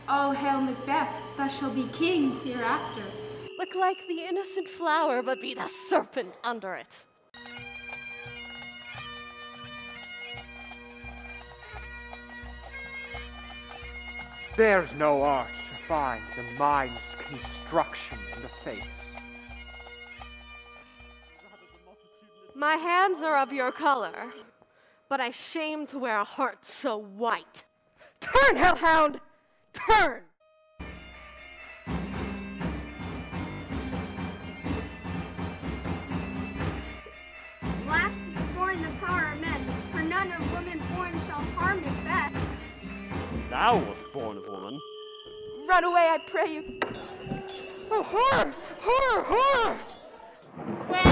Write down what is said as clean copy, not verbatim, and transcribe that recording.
Oh, hail Macbeth, thou shalt be king hereafter. Look like the innocent flower, but be the serpent under it. There's no art defines a mind's construction in the face. My hands are of your color, but I shame to wear a heart so white. Turn, hellhound! Turn! Laugh to scorn the power of men, for none of women born shall harm Macbeth. Thou wast born of woman. Run away, I pray you. Oh, horror! Horror! Horror! Where